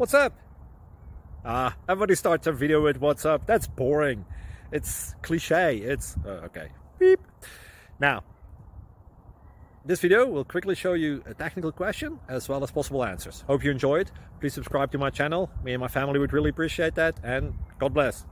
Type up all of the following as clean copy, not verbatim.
What's up? Everybody starts their video with what's up. That's boring. It's cliche. It's okay. Beep. Now, this video will quickly show you a technical question as well as possible answers. Hope you enjoyed. Please subscribe to my channel. Me and my family would really appreciate that, and God bless.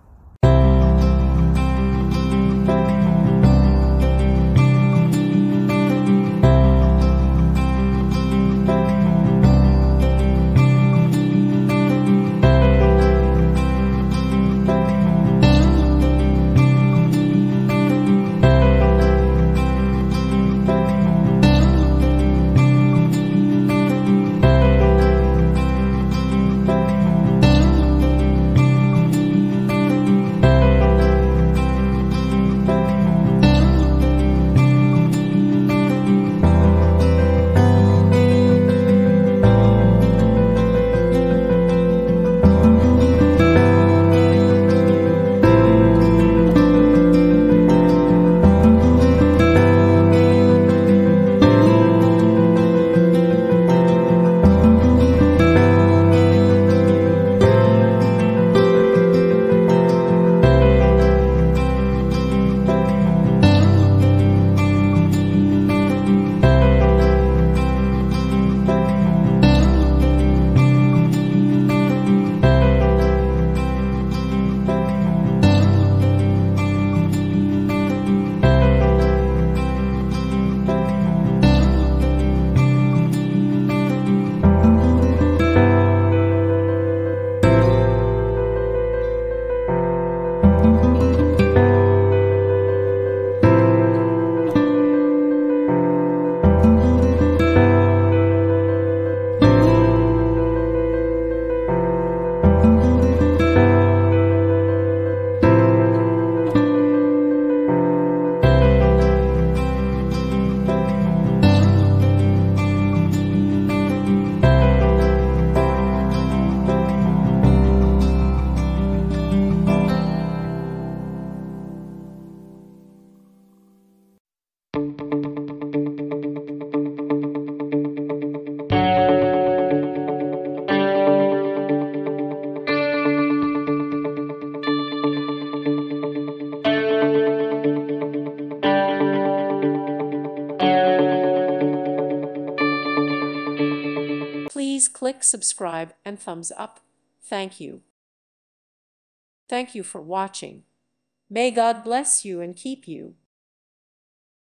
Please click subscribe and thumbs up. Thank you. Thank you for watching. May God bless you and keep you.